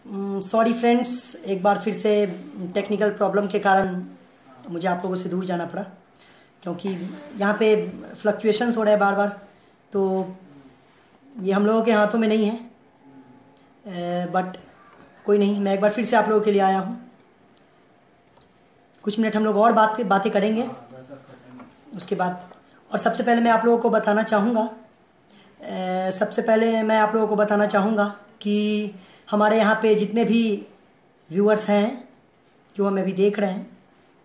Sorry friends, एक बार फिर से टेक्निकल प्रॉब्लम के कारण मुझे आप लोगों से दूर जाना पड़ा, क्योंकि यहाँ पे फ्लक्चुएशंस हो रहे हैं बार बार। तो ये हम लोगों के हाथों में नहीं है, बट कोई नहीं, मैं एक बार फिर से आप लोगों के लिए आया हूँ। कुछ मिनट हम लोग और बातें करेंगे उसके बाद। और सबसे पहले मैं आप लोगों को बताना चाहूँगा कि हमारे यहाँ पे जितने भी व्यूअर्स हैं जो हमें अभी देख रहे हैं,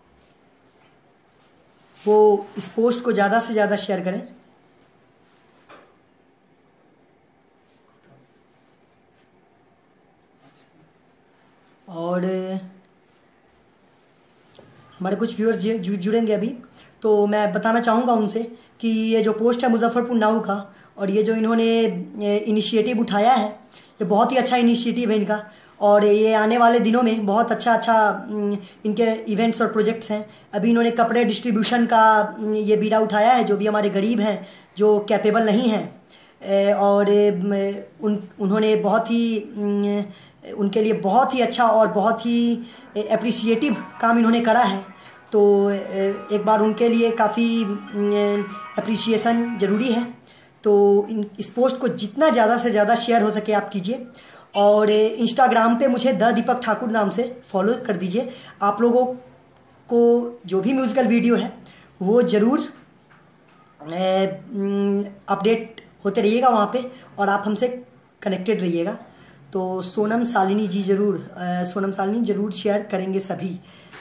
वो इस पोस्ट को ज़्यादा से ज़्यादा शेयर करें। और हमारे कुछ व्यूअर्स जुड़ेंगे अभी, तो मैं बताना चाहूँगा उनसे कि ये जो पोस्ट है मुजफ्फरपुर नाउ का, और ये जो इन्होंने इनिशिएटिव उठाया है, ये बहुत ही अच्छा इनिशिएटिव है इनका। और ये आने वाले दिनों में बहुत अच्छा इनके इवेंट्स और प्रोजेक्ट्स हैं। अभी इन्होंने कपड़े डिस्ट्रीब्यूशन का ये बीड़ा उठाया है, जो भी हमारे गरीब हैं, जो कैपेबल नहीं हैं, और उन्होंने बहुत ही उनके लिए बहुत ही अच्छा और बहुत ही एप्रिसिएटिव काम इन्होंने करा है। तो एक बार उनके लिए काफ़ी एप्रिसिएशन ज़रूरी है। तो इस पोस्ट को जितना ज़्यादा से ज़्यादा शेयर हो सके आप कीजिए। और इंस्टाग्राम पे मुझे द दीपक ठाकुर नाम से फॉलो कर दीजिए। आप लोगों को जो भी म्यूज़िकल वीडियो है वो ज़रूर अपडेट होते रहिएगा वहाँ पे, और आप हमसे कनेक्टेड रहिएगा। तो सोनम सालिनी जी ज़रूर शेयर करेंगे सभी।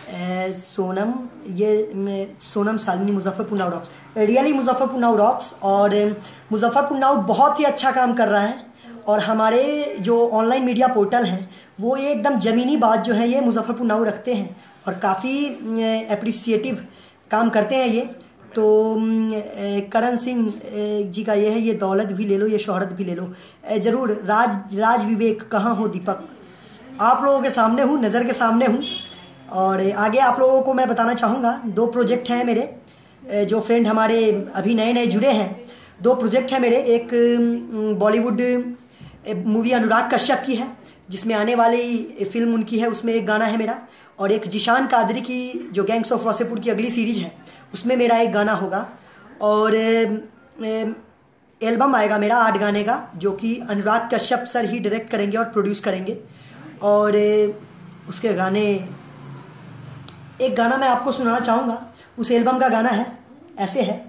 Sonam Salini Muzaffarpur now rocks, really Muzaffarpur now rocks. और मुजफ्फरपुर नाउ बहुत ही अच्छा काम कर रहा है। और हमारे जो ऑनलाइन मीडिया पोर्टल हैं वो ये एकदम ज़मीनी बात जो है ये मुजफ्फरपुर नाउ रखते हैं, और काफ़ी एप्रिसिएटिव काम करते हैं ये। तो करण सिंह जी का ये है, ये दौलत भी ले लो, ये शोहरत भी ले लो। ज़रूर राज विवेक, कहाँ हो दीपक? आप लोगों के सामने हूँ, नज़र के सामने हूँ। और आगे आप लोगों को मैं बताना चाहूँगा, 2 प्रोजेक्ट हैं मेरे। जो फ्रेंड हमारे अभी नए नए जुड़े हैं, 2 प्रोजेक्ट हैं मेरे। एक बॉलीवुड मूवी अनुराग कश्यप की है, जिसमें आने वाली फिल्म उनकी है, उसमें एक गाना है मेरा। और एक जिशान कादरी की जो गैंग्स ऑफ वासेपुर की अगली सीरीज़ है, उसमें मेरा एक गाना होगा। और एल्बम आएगा मेरा 8 गाने का, जो कि अनुराग कश्यप सर ही डायरेक्ट करेंगे और प्रोड्यूस करेंगे। और उसके गाने, एक गाना मैं आपको सुनाना चाहूँगा, उस एल्बम का गाना है, ऐसे है।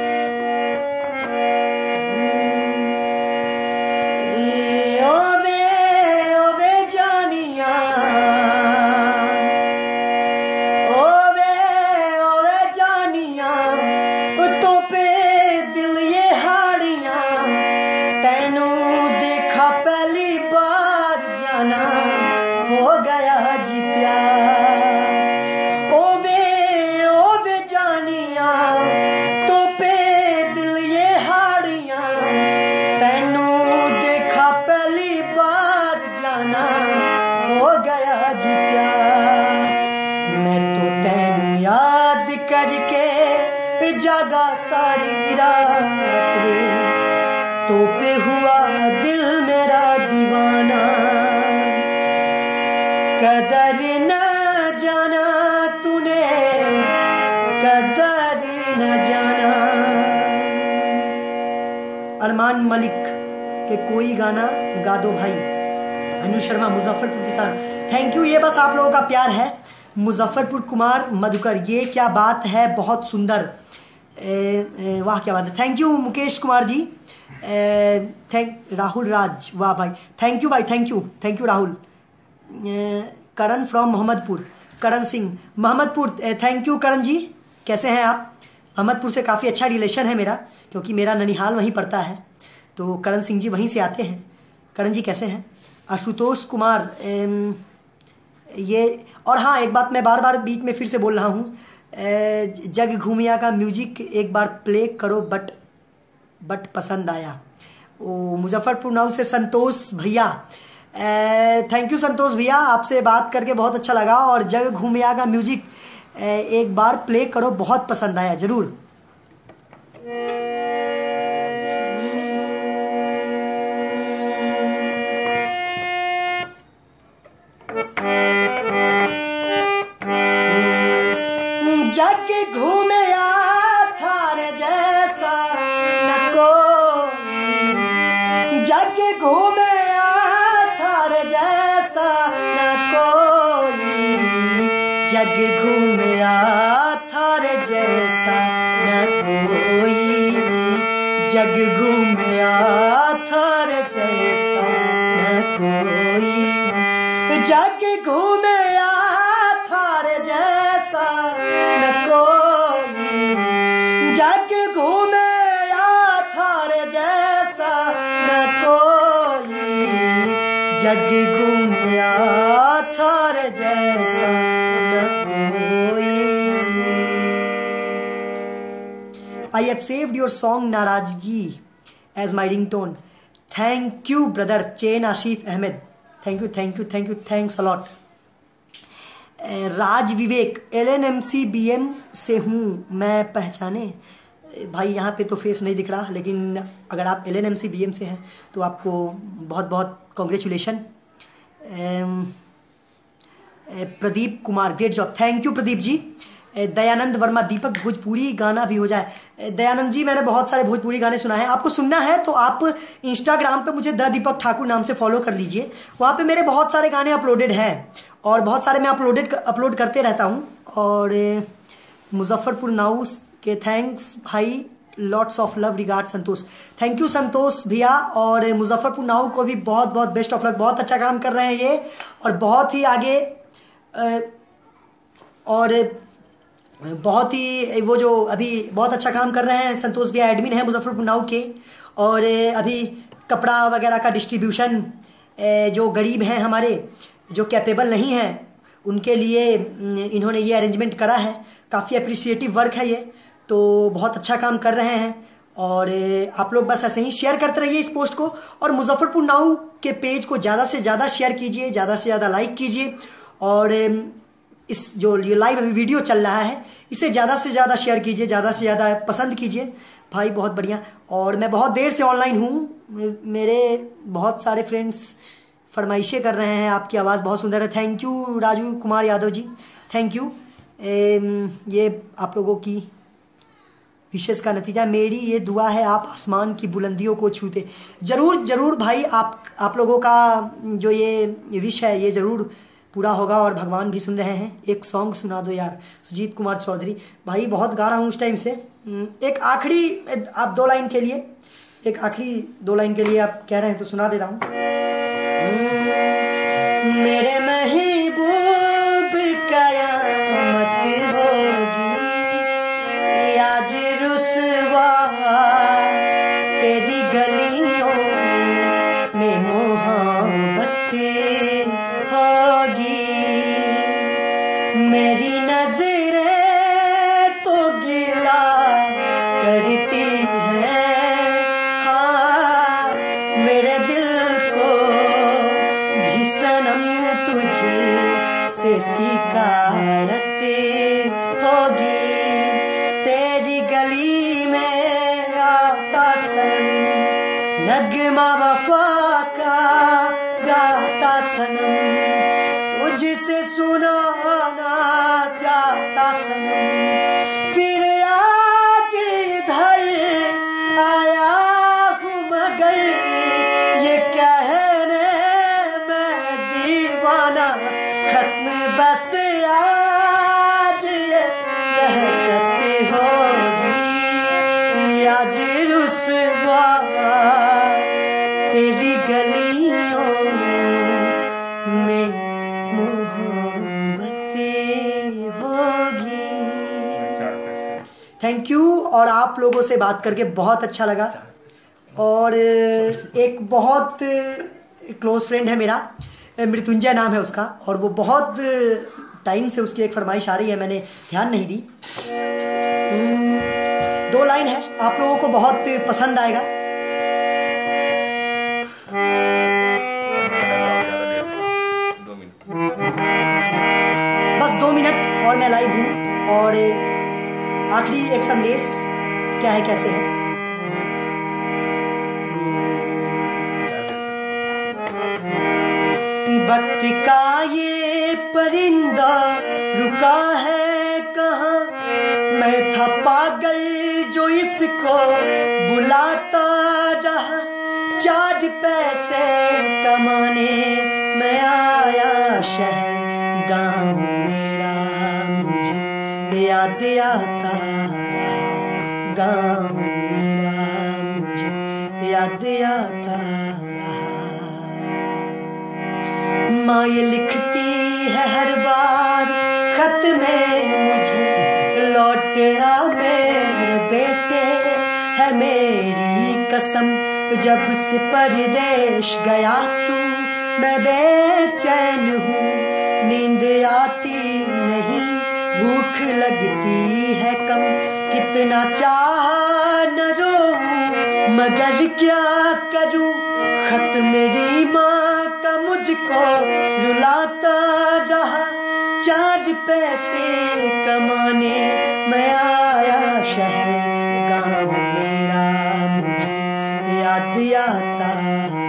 पहली बार जाना हो गया जी प्यार। ओ वे जानिया तो पे दिल ये हाड़ियां, तैनू देखा पहली बार जाना हो गया जी प्यार। मैं तो तैनू याद करके जागा सारी रात रे, तो पे हुआ दिल मेरा दीवाना। कदर न जाना तूने, कदर न जाना। अरमान मलिक के कोई गाना गा दो भाई। अनु शर्मा मुजफ्फरपुर किसान, थैंक यू। ये बस आप लोगों का प्यार है। मुजफ्फरपुर कुमार मधुकर, ये क्या बात है, बहुत सुंदर, वाह क्या बात है। Thank you Mukesh Kumar ji. राहुल राज, वाह भाई, थैंक यू भाई, thank you Rahul. Karan from Mohammadpur, Karan Singh Mohammadpur, thank you Karan ji. कैसे हैं आप? मोहम्मदपुर से काफ़ी अच्छा रिलेशन है मेरा, क्योंकि मेरा ननिहाल वहीं पड़ता है। तो करण सिंह जी वहीं से आते हैं। करण जी कैसे हैं? आशुतोष कुमार, ये, और हाँ एक बात मैं बार बार बीच में फिर से बोल रहा हूँ, जग घूमिया का म्यूजिक एक बार प्ले करो, बट पसंद आया। ओ मुजफ्फरपुर नाउ से संतोष भैया, थैंक यू संतोष भैया, आपसे बात करके बहुत अच्छा लगा। और जग घूमिया का म्यूजिक एक बार प्ले करो, बहुत पसंद आया, ज़रूर। जग घूमया थारे जैसा न कोई, जग घूमया थारे जैसा न कोई, जग घूमया थारे जैसा न कोई, जग घूमया थारे जैसा न कोई, जग घूमया थारे जैसा न कोई। I have saved your song नाराजगी as my ringtone. Thank you brother चेन Ashif Ahmad, thank you thank you thank you, thanks a lot. Raj Vivek LNMC BM से हूँ मैं पहचाने, भाई यहाँ पे तो फेस नहीं दिख रहा, लेकिन अगर आप LNMC BM से हैं तो आपको बहुत बहुत congratulation. Pradeep Kumar great job, thank you Pradeep ji. Dayanand Verma Deepak Bhojpuri गाना भी हो जाए। दयानंद जी मैंने बहुत सारे भोजपुरी गाने सुना है, आपको सुनना है तो आप इंस्टाग्राम पे मुझे द दीपक ठाकुर नाम से फॉलो कर लीजिए, वहाँ पे मेरे बहुत सारे गाने अपलोडेड हैं और बहुत सारे मैं अपलोड करते रहता हूँ। और मुजफ्फरपुर नाउस के थैंक्स भाई, lots of love regard Santosh, thank you Santosh भैया। और मुजफ्फरपुर नाउ को भी बहुत बहुत बेस्ट ऑफ लक, बहुत अच्छा काम कर रहे हैं ये और बहुत ही आगे, और बहुत ही वो जो अभी बहुत अच्छा काम कर रहे हैं संतोष भैया, एडमिन है मुजफ्फरपुर नाउ के। और अभी कपड़ा वगैरह का डिस्ट्रीब्यूशन, जो गरीब हैं हमारे, जो कैपेबल नहीं हैं, उनके लिए इन्होंने ये अरेंजमेंट करा है, काफ़ी अप्रिसिएटिव वर्क है ये, तो बहुत अच्छा काम कर रहे हैं। और आप लोग बस ऐसे ही शेयर करते रहिए इस पोस्ट को, और मुजफ्फरपुर नाउ के पेज को ज़्यादा से ज़्यादा शेयर कीजिए, ज़्यादा से ज़्यादा लाइक कीजिए, और इस जो ये लाइव अभी वीडियो चल रहा है इसे ज़्यादा से ज़्यादा शेयर कीजिए, ज़्यादा से ज़्यादा पसंद कीजिए भाई, बहुत बढ़िया। और मैं बहुत देर से ऑनलाइन हूँ, मेरे बहुत सारे फ्रेंड्स फरमाइशें कर रहे हैं, आपकी आवाज़ बहुत सुंदर है, thank you Raju Kumar Yadav ji, thank you. ये आप लोगों की विशेष का नतीजा, मेरी ये दुआ है आप आसमान की बुलंदियों को छूते। ज़रूर ज़रूर भाई, आप लोगों का जो ये विश है ये ज़रूर पूरा होगा, और भगवान भी सुन रहे हैं। एक सॉन्ग सुना दो यार, सुजीत कुमार चौधरी भाई, बहुत गा रहा हूँ उस टाइम से। एक आखिरी आप 2 लाइन के लिए, एक आखिरी 2 लाइन के लिए आप कह रहे हैं तो सुना दे रहा हूँ। मेरे महबूब कयामत होगी आज रुसवा तेरी गलियों में मोहब्बत होगी, मेरी नजरें तो गिला करती हैं, हाँ मेरे दिल को भी सनम तुझे से शिकायत होगी, तेरी गली में आता सनम नगमा वफा का गाता सनम, तुझसे सुनाना चाहता सनम, फिर आज इधर आया हूँ मगर ये कहने मैं दीवाना, खत्म बस आज ये दहशत होगी, आज रुसवा तेरी गलियों में मोहब्बतें होगी। Thank you. और आप लोगों से बात करके बहुत अच्छा लगा, और एक बहुत क्लोज फ्रेंड है मेरा, मृत्युंजय नाम है उसका, और वो बहुत टाइम से उसकी एक फरमाइश आ रही है, मैंने ध्यान नहीं दी। 2 लाइन है, आप लोगों को बहुत पसंद आएगा। बस 2 मिनट और मैं लाइव हूँ, और आखिरी एक संदेश क्या है, कैसे है। वक्त का ये परिंदा रुका है कहाँ, मैं था पागल जो इसको बुलाता रहा, 4 पैसे कमाने मैं आया शहर गाँव मेरा, याद आता रहा, गाँव मेरा मुझे याद आता रहा। माँ ये लिखती है हर बार खत में मुझे, लौट आ मेरे बेटे, है मेरी कसम जब से परदेश गया तू, मैं बेचैन हूँ, नींद आती नहीं, भूख लगती है कम, कितना चाहा न रोऊं मगर क्या करूं, खत मेरी माँ का मुझको रुलाता रहा, 4 पैसे कमाने मैं आया शहर, गाँव मेरा मुझे याद आता रहा।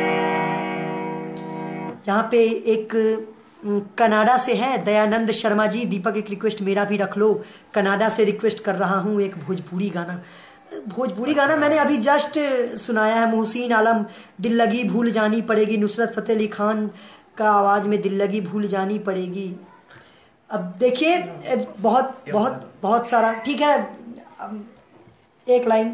यहाँ पे एक कनाडा से है दयानंद शर्मा जी, दीपक एक रिक्वेस्ट मेरा भी रख लो, कनाडा से रिक्वेस्ट कर रहा हूँ एक भोजपुरी गाना। भोजपुरी गाना मैंने अभी जस्ट सुनाया है, मोहसिन आलम, दिल लगी भूल जानी पड़ेगी, नुसरत फ़तेह अली खान का आवाज़ में दिल लगी भूल जानी पड़ेगी। अब देखिए बहुत बहुत बहुत सारा, ठीक है अब एक लाइन,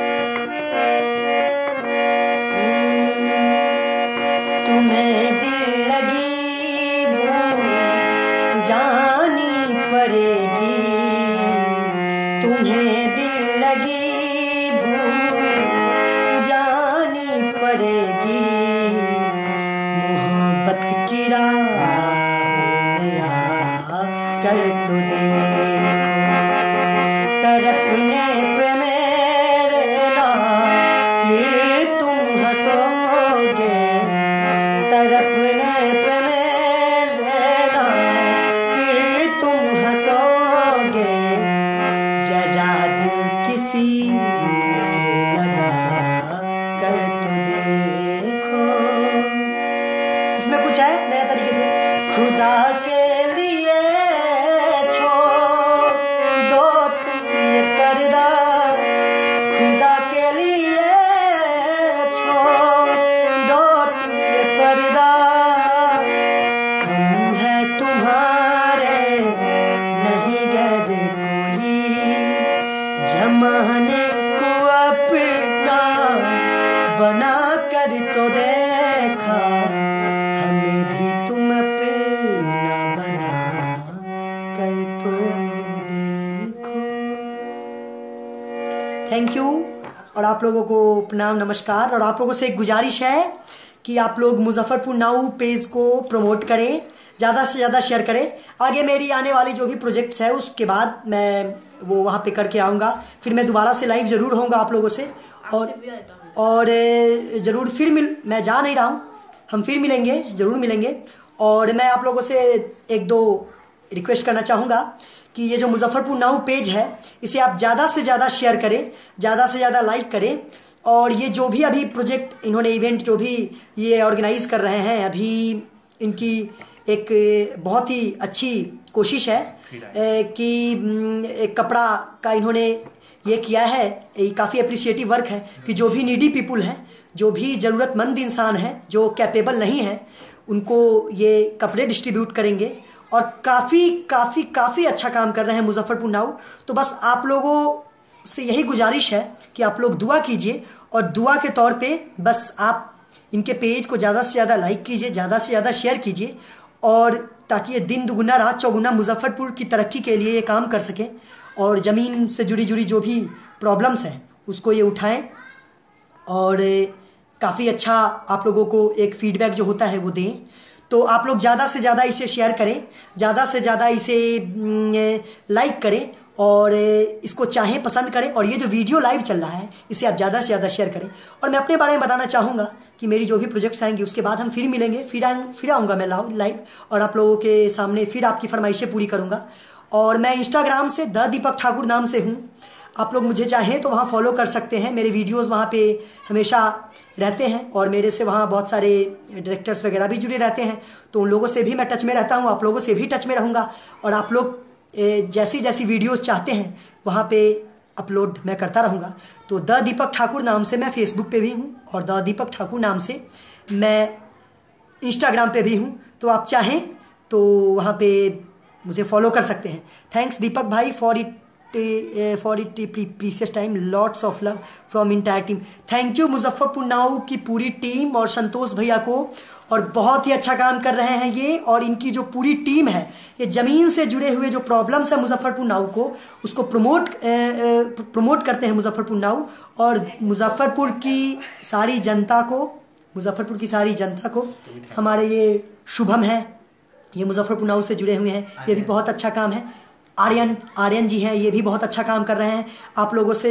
तुम्हें दिल लगी भूल जानी पड़ेगी, तुम्हें दिल लगी भूल जानी पड़ेगी, मोहब्बत की राह कर तो देखो, तड़पने पे मेरे ना फिर तुम हंसोगे, तड़पने पे मेरे ना फिर तुम हंसोगे, जरा दिल किसी से लगा कर तो देखो। इसमें कुछ है नया तरीके से, खुदा के लिए छोड़ दो तुम ये पर्दा, खुदा के लिए छोड़ दो तुम ये पर्दा, हम हैं तुम्हारे नहीं गैर कोई, जमाने को अपना बना कर तो देखा, हमें भी तुम अपना बना कर तो देखो। थैंक यू, और आप लोगों को प्रणाम नमस्कार। और आप लोगों से एक गुजारिश है कि आप लोग मुजफ्फरपुर नाउ पेज को प्रमोट करें, ज़्यादा से ज़्यादा शेयर करें। आगे मेरी आने वाली जो भी प्रोजेक्ट्स है उसके बाद मैं वो वहाँ पे करके आऊँगा, फिर मैं दोबारा से लाइव ज़रूर होऊंगा आप लोगों से, और ज़रूर फिर मैं जा नहीं रहा हूँ, हम फिर मिलेंगे, ज़रूर मिलेंगे। और मैं आप लोगों से 1-2 रिक्वेस्ट करना चाहूँगा कि ये जो मुजफ्फरपुर नाउ पेज है इसे आप ज़्यादा से ज़्यादा शेयर करें, ज़्यादा से ज़्यादा लाइक करें। और ये जो भी अभी प्रोजेक्ट इन्होंने इवेंट जो भी ये ऑर्गेनाइज़ कर रहे हैं, अभी इनकी एक बहुत ही अच्छी कोशिश है कि एक कपड़ा का इन्होंने ये किया है, ये काफ़ी अप्रिशिएटिव वर्क है कि जो भी नीडी पीपुल हैं, जो भी ज़रूरतमंद इंसान हैं, जो कैपेबल नहीं हैं, उनको ये कपड़े डिस्ट्रीब्यूट करेंगे। और काफ़ी अच्छा काम कर रहे हैं मुजफ्फरपुर नाउ। तो बस आप लोगों से यही गुजारिश है कि आप लोग दुआ कीजिए, और दुआ के तौर पे बस आप इनके पेज को ज़्यादा से ज़्यादा लाइक कीजिए, ज़्यादा से ज़्यादा शेयर कीजिए, और ताकि ये दिन दुगुना रात चौगुना मुजफ्फरपुर की तरक्की के लिए ये काम कर सकें, और ज़मीन से जुड़ी जो भी प्रॉब्लम्स हैं उसको ये उठाएं, और काफ़ी अच्छा आप लोगों को एक फीडबैक जो होता है वो दें। तो आप लोग ज़्यादा से ज़्यादा इसे शेयर करें, ज़्यादा से ज़्यादा इसे लाइक करें, और इसको चाहें पसंद करें। और ये जो वीडियो लाइव चल रहा है इसे आप ज़्यादा से ज़्यादा शेयर करें। और मैं अपने बारे में बताना चाहूँगा कि मेरी जो भी प्रोजेक्ट्स आएंगे उसके बाद हम फिर मिलेंगे, फिर आऊँगा मैं लाइव, और आप लोगों के सामने फिर आपकी फरमाइशें पूरी करूँगा। और मैं इंस्टाग्राम से द दीपक ठाकुर नाम से हूँ, आप लोग मुझे चाहें तो वहाँ फॉलो कर सकते हैं। मेरे वीडियोज़ वहाँ पर हमेशा रहते हैं, और मेरे से वहाँ बहुत सारे डायरेक्टर्स वगैरह भी जुड़े रहते हैं, तो उन लोगों से भी मैं टच में रहता हूँ, आप लोगों से भी टच में रहूँगा। और आप लोग जैसी वीडियोस चाहते हैं वहाँ पे अपलोड मैं करता रहूँगा। तो द दीपक ठाकुर नाम से मैं फेसबुक पे भी हूँ, और द दीपक ठाकुर नाम से मैं इंस्टाग्राम पे भी हूँ। तो आप चाहें तो वहाँ पे मुझे फॉलो कर सकते हैं। थैंक्स दीपक भाई for it precious time, lots of love from entire team. Thank you Muzaffarpur now की पूरी टीम और संतोष भैया को, और बहुत ही अच्छा काम कर रहे हैं ये। और इनकी जो पूरी टीम है, ये ज़मीन से जुड़े हुए जो प्रॉब्लम्स है मुजफ्फरपुर नाउ को, उसको प्रमोट करते हैं मुजफ्फरपुर नाउ। और मुजफ्फरपुर की सारी जनता को हमारे ये शुभम है, ये मुजफ्फरपुर नाउ से जुड़े हुए हैं, ये भी बहुत अच्छा काम है। आर्यन जी हैं, ये भी बहुत अच्छा काम कर रहे हैं। आप लोगों से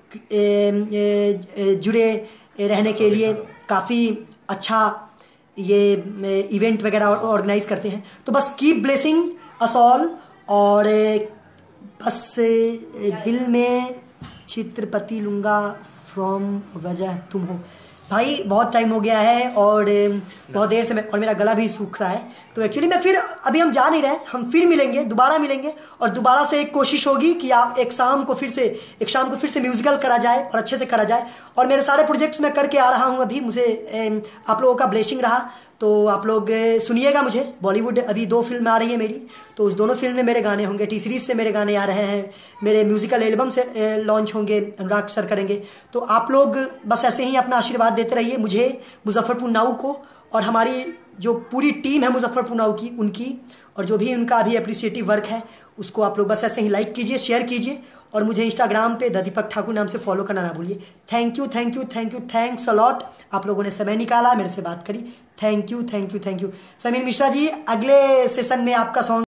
जुड़े रहने के लिए काफ़ी अच्छा ये इवेंट वगैरह ऑर्गेनाइज करते हैं। तो बस कीप ब्लेसिंग अस ऑल, और बस दिल में छत्रपति लूँगा फ्रॉम वजह तुम हो। भाई बहुत टाइम हो गया है और बहुत देर से और मेरा गला भी सूख रहा है, तो एक्चुअली मैं फिर अभी हम जा नहीं रहे, हम फिर मिलेंगे, दोबारा मिलेंगे, और दोबारा से एक कोशिश होगी कि आप एक शाम को फिर से म्यूजिकल करा जाए और अच्छे से करा जाए। और मेरे सारे प्रोजेक्ट्स मैं करके आ रहा हूँ अभी, मुझे आप लोगों का ब्लेसिंग रहा, तो आप लोग सुनिएगा मुझे। बॉलीवुड अभी 2 फिल्म आ रही है मेरी, तो उस दोनों फिल्म में मेरे गाने होंगे। टी सीरीज़ से मेरे गाने आ रहे हैं, मेरे म्यूज़िकल एल्बम से लॉन्च होंगे, अनुराग सर करेंगे। तो आप लोग बस ऐसे ही अपना आशीर्वाद देते रहिए मुझे, मुजफ्फरपुर नाउ को, और हमारी जो पूरी टीम है मुजफ्फरपुर नाउ की, उनकी, और जो भी उनका अभी अप्रिसिएटिव वर्क है उसको आप लोग बस ऐसे ही लाइक कीजिए, शेयर कीजिए, और मुझे इंस्टाग्राम पे द दीपक ठाकुर नाम से फॉलो करना ना भूलिए। Thanks a lot. आप लोगों ने समय निकाला, मेरे से बात करी। Thank you. समीर मिश्रा जी, अगले सेशन में आपका सॉन्ग